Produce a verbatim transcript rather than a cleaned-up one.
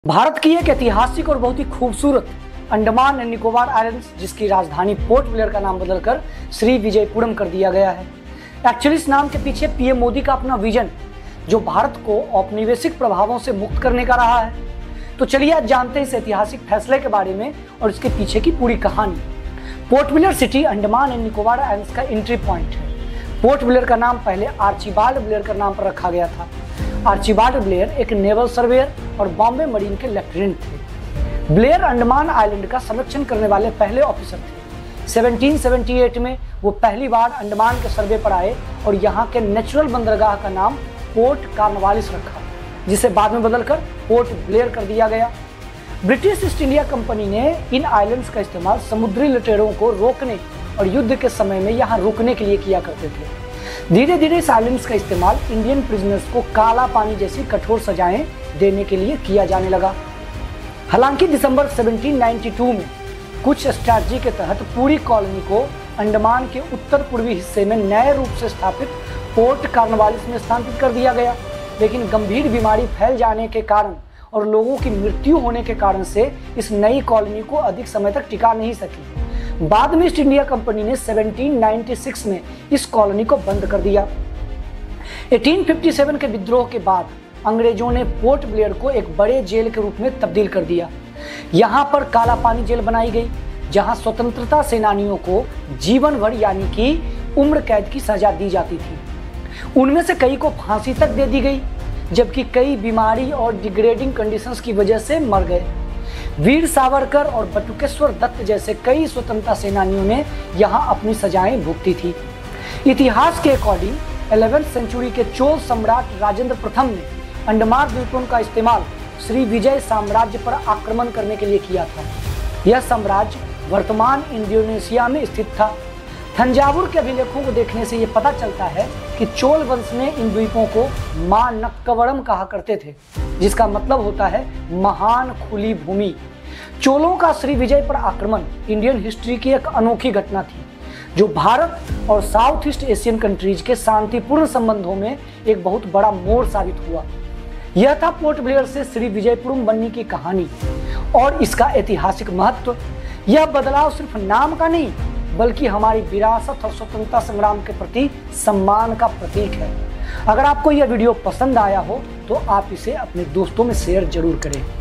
भारत की एक ऐतिहासिक और बहुत ही खूबसूरत अंडमान एंड निकोबार आइलैंड्स, जिसकी राजधानी पोर्ट ब्लेयर का नाम बदलकर श्री विजयपुरम कर दिया गया है। एक्चुअली इस नाम के पीछे पीएम मोदी का अपना विजन, जो भारत को औपनिवेशिक प्रभावों से मुक्त करने का रहा है। तो चलिए आज जानते हैं इस ऐतिहासिक फैसले के बारे में और इसके पीछे की पूरी कहानी। Port Blair city Andaman and Nicobar islands का एंट्री पॉइंट है। पोर्ट ब्लेयर का नाम पहले आर्चिबाल्ड ब्लेयर का नाम पर रखा गया था। आर्चिबाल्ड ब्लेयर एक नेवल सर्वेयर और बॉम्बे मरीन के लेफ्टिनेंट थे। ब्लेयर अंडमान आइलैंड का संरक्षण करने वाले पहले ऑफिसर थे। सत्रह सौ अठहत्तर में वो पहली बार अंडमान के सर्वे पर आए और यहाँ के नेचुरल बंदरगाह का नाम पोर्ट कॉर्नवालिस रखा, जिसे बाद में बदलकर पोर्ट ब्लेयर कर दिया गया। ब्रिटिश ईस्ट इंडिया कंपनी ने इन आइलैंड्स का इस्तेमाल समुद्री लुटेरों को रोकने और युद्ध के समय में यहाँ रुकने के लिए किया करते थे। धीरे धीरे इस आइलैंड्स का इस्तेमाल इंडियन प्रिजनर्स को काला पानी जैसी कठोर सजाएं देने के लिए किया जाने लगा। हालांकि दिसंबर सत्रह सौ बानवे में कुछ स्ट्रैटेजी के तहत पूरी कॉलोनी को अंडमान के उत्तर पूर्वी हिस्से में नए रूप से स्थापित पोर्ट कॉर्नवालिस में स्थानांतरित कर दिया गया, लेकिन गंभीर बीमारी फैल जाने के कारण और लोगों की मृत्यु होने के कारण से इस नई कॉलोनी को अधिक समय तक टिका नहीं सकी। बाद में ईस्ट इंडिया कंपनी ने सत्रह सौ छियानवे में इस कॉलोनी को बंद कर दिया। अठारह सौ सत्तावन के विद्रोह के बाद अंग्रेजों ने पोर्ट ब्लेयर को एक बड़े जेल के रूप में तब्दील कर दिया। यहाँ पर काला पानी जेल बनाई गई, जहाँ स्वतंत्रता सेनानियों को जीवन भर यानी कि उम्र कैद की सजा दी जाती थी। उनमें से कई को फांसी तक दे दी गई, जबकि कई बीमारी और डिग्रेडिंग कंडीशंस की वजह से मर गए। वीर सावरकर और बटुकेश्वर दत्त जैसे कई स्वतंत्रता सेनानियों ने यहाँ अपनी सजाएं भुगती थी। इतिहास के अकॉर्डिंग ग्यारहवीं सेंचुरी के चोल सम्राट राजेंद्र प्रथम ने अंडमान द्वीपों का इस्तेमाल श्री विजय साम्राज्य पर आक्रमण करने के लिए किया था। यह साम्राज्य वर्तमान इंडोनेशिया में स्थित था। थंजावुर के अभिलेखों को देखने से यह पता चलता है कि चोल वंश ने इन द्वीपों को मानक्कवरम कहा करते थे, जिसका मतलब होता है महान खुली भूमि। चोलों का श्री विजय पर आक्रमण इंडियन हिस्ट्री की एक अनोखी घटना थी, जो भारत और साउथ ईस्ट एशियन कंट्रीज के शांतिपूर्ण संबंधों में एक बहुत बड़ा मोड़ साबित हुआ। यह था पोर्ट ब्लेयर से श्री विजयपुरम बनने की कहानी और इसका ऐतिहासिक महत्व। यह बदलाव सिर्फ नाम का नहीं, बल्कि हमारी विरासत और स्वतंत्रता संग्राम के प्रति सम्मान का प्रतीक है। अगर आपको यह वीडियो पसंद आया हो तो आप इसे अपने दोस्तों में शेयर जरूर करें।